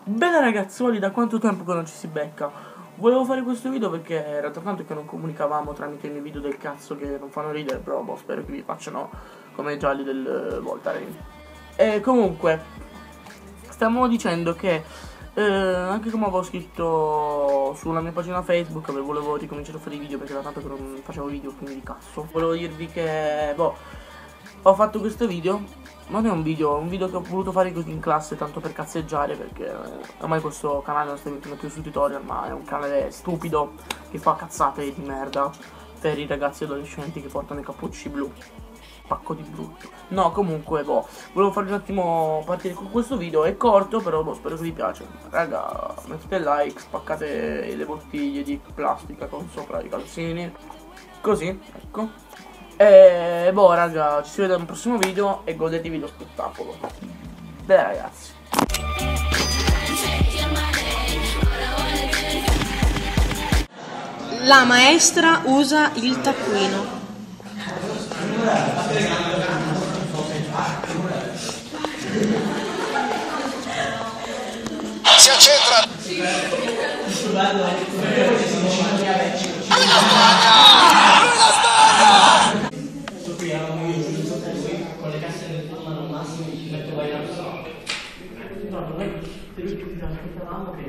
Bene ragazzuoli, da quanto tempo che non ci si becca? Volevo fare questo video perché era da tanto che non comunicavamo tramite i miei video del cazzo che non fanno ridere, però boh, spero che vi facciano come i gialli del Voltaren. E comunque, stavamo dicendo che anche come avevo scritto sulla mia pagina Facebook, volevo ricominciare a fare i video perché da tanto che non facevo video, quindi di cazzo. Volevo dirvi che, boh, ho fatto questo video. Ma non è un video che ho voluto fare così in classe tanto per cazzeggiare, perché ormai questo canale non sta diventando più su tutorial, ma è un canale stupido che fa cazzate di merda per i ragazzi adolescenti che portano i cappucci blu. Pacco di brutto. No, comunque, boh, volevo farvi un attimo partire con questo video, è corto, però boh, spero che vi piaccia. Raga, mettete like, spaccate le bottiglie di plastica con sopra i calzini. Così, ecco. E boh raga, ci si vede nel prossimo video e godetevi lo spettacolo. Beh ragazzi. La maestra usa il taccuino. Si accentra. Con le casse del pullman al massimo ci metto vai al so. No, noi tutti aspettavamo che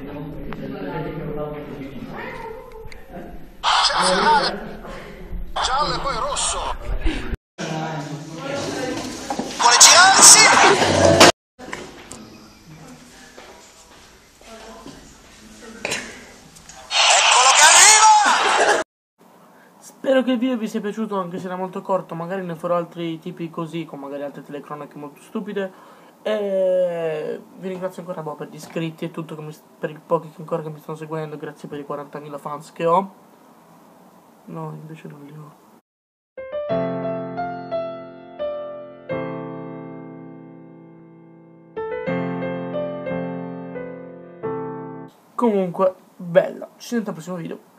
Giallo e poi rosso. Vuole girarsi. Eccolo che arriva. Spero che il video vi sia piaciuto, anche se era molto corto. Magari ne farò altri tipi così, con magari altre telecronache molto stupide. E vi ringrazio ancora per gli iscritti e tutto, per i pochi che ancora che mi stanno seguendo. Grazie per i 40.000 fans che ho. No, invece non li ho. Comunque, bella. Ci sentiamo al prossimo video.